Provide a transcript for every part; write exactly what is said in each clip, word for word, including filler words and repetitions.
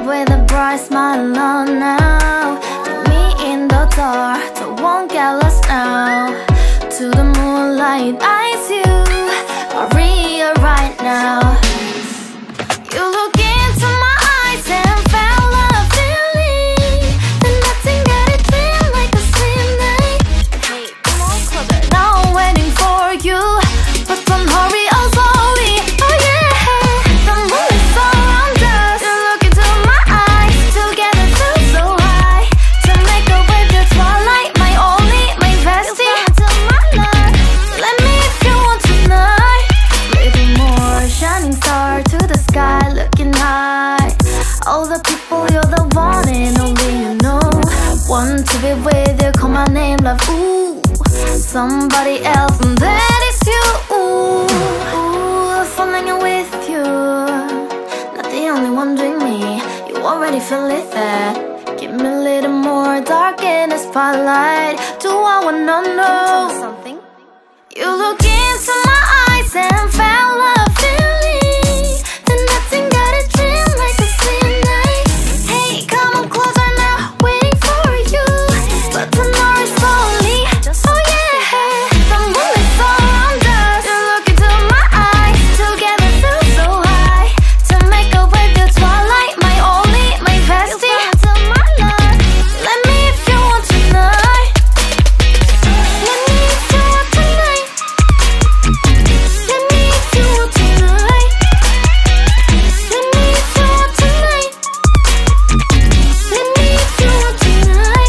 with a bright smile on now. Put me in the dark, so won't get lost now. To the moonlight, eyes you are real right now. You look into my eyes and felt a feeling that nothing got it feel like a slim night. Hey, come on closer. Now I'm waiting for you, but don't hurry, oh slowly. Oh yeah, the moon is around us. You look into my eyes, together feel so high. To make a way through twilight, my only, my bestie. Into my life, let me if you want tonight. Little more shining star to the sky, looking high. All the people, you're the one and only you know. Want to be with you, call my name, love, ooh. Somebody else, and that is you, ooh. Ooh, falling in with you. Not the only one doing me, you already feel it there. Give me a little more dark in the spotlight. Do I wanna know something? You look into my eyes and felt a feeling that nothing got a dream like a slim night. Hey, come on closer now, waiting for you, but tomorrow's slowly. Oh yeah, the moon is around us. You look into my eyes, together feel so high. To make a way through twilight, my only, my bestie. Into my life, let me if you want tonight. Let me if you want tonight. Let me if you want tonight. Let me if you want tonight. Let me if you want tonight.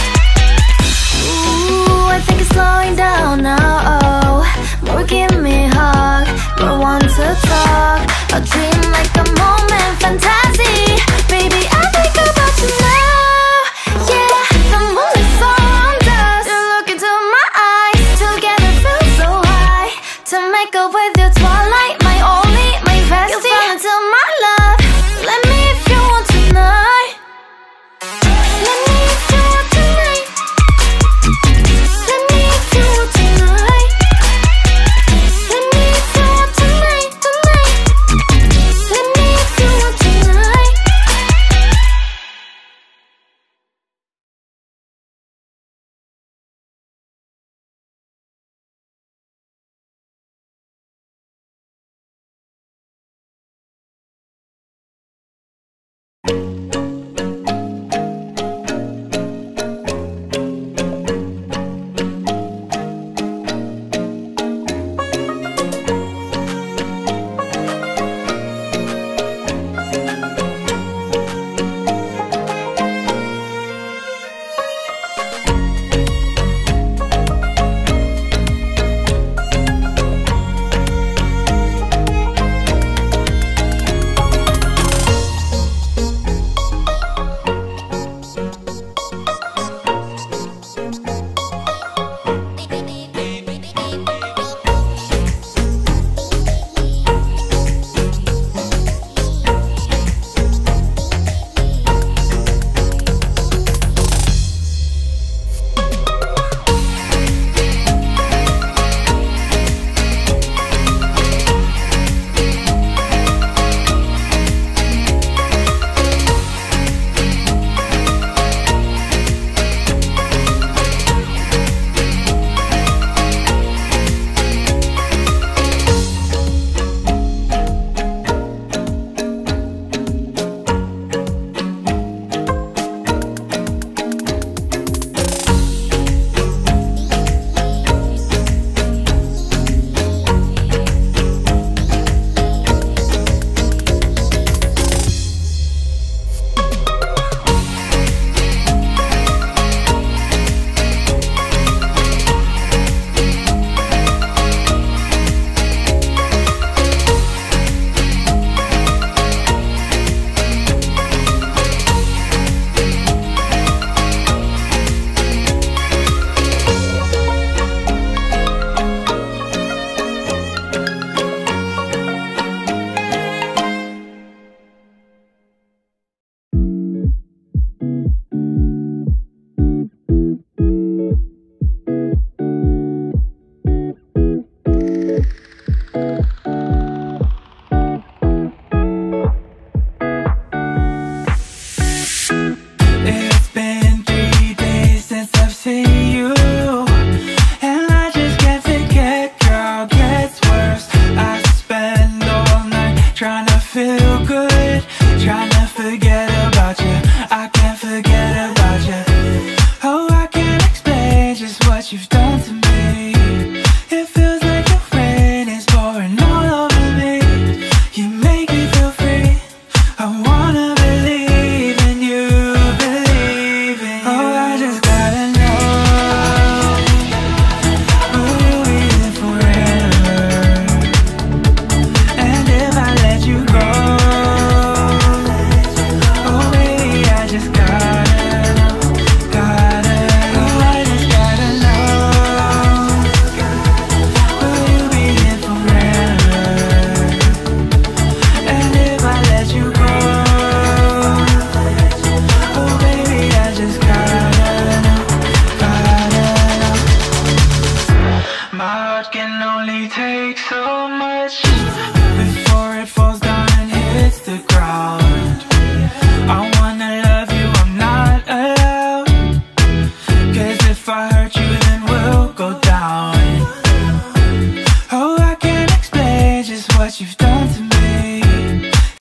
Ooh, I think it's slowing down now. Oh, more give me a hug, more want to talk. A dream like a moment, fantasy. Baby, I think about you now. Yeah, the moon is around us. You look into my eyes, together feel so high. To make a way through twilight, my only, my bestie. You fall into my love. Let me if you want tonight. Let me if you want tonight. Let me if you want tonight. Let me if you want tonight, tonight. Let me if you want tonight. me too.